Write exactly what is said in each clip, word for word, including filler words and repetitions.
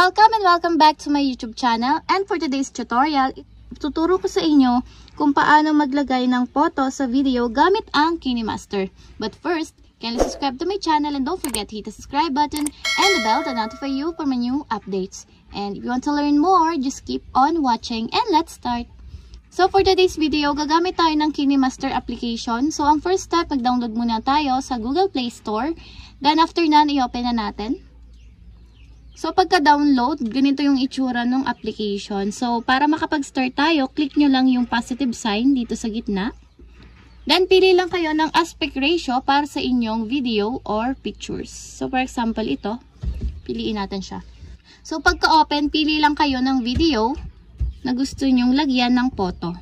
Welcome and welcome back to my YouTube channel, and for today's tutorial, tuturo ko sa inyo kung paano maglagay ng photo sa video gamit ang KINEMASTER. But first, kindly subscribe to my channel and don't forget to hit the subscribe button and the bell to notify you for my new updates. And if you want to learn more, just keep on watching and let's start. So for today's video, gagamit tayo ng KINEMASTER application. So ang first step, mag-download muna tayo sa Google Play Store. Then after na, i-open na natin. So, pagka-download, ganito yung itsura ng application. So, para makapag-start tayo, click nyo lang yung positive sign dito sa gitna. Then, pili lang kayo ng aspect ratio para sa inyong video or pictures. So, for example, ito. Piliin natin siya. So, pagka-open, pili lang kayo ng video na gusto nyong lagyan ng photo.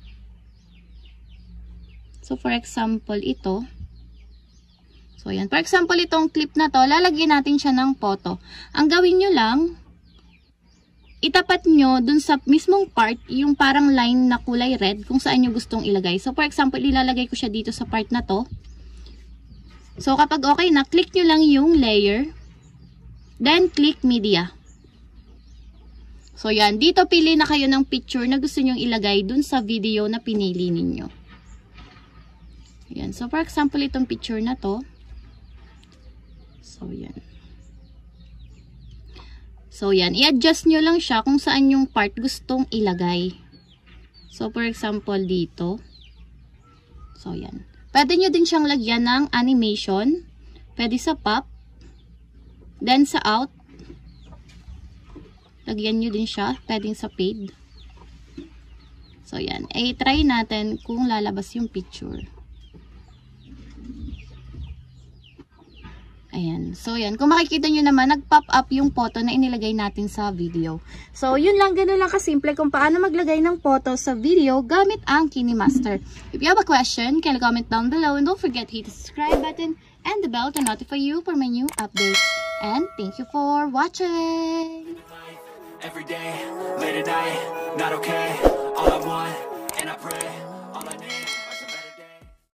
So, for example, ito. So, ayan. For example, itong clip na to, lalagyan natin siya ng photo. Ang gawin nyo lang, itapat nyo dun sa mismong part, yung parang line na kulay red, kung saan nyo gustong ilagay. So, for example, ilalagay ko siya dito sa part na to. So, kapag okay na, click nyo lang yung layer. Then, click media. So, yan. Dito, pili na kayo ng picture na gusto nyong ilagay dun sa video na pinili ninyo. Ayan. So, for example, itong picture na to. So, yan. So, yan. I-adjust nyo lang siya kung saan yung part gustong ilagay. So, for example, dito. So, yan. Pwede nyo din siyang lagyan ng animation. Pwede sa pop. Then, sa out. Lagyan nyo din siya. Pwede sa fade. So, yan. Eh, try natin kung lalabas yung picture. Ayan. So, yan. Kung makikita nyo naman, nag-pop up yung photo na inilagay natin sa video. So, yun lang. Ganun lang kasimple kung paano maglagay ng photo sa video gamit ang KINEMASTER. If you have a question, can you comment down below and don't forget to hit the subscribe button and the bell to notify you for my new updates. And thank you for watching! Every day, late at night, not okay. All I want, and I pray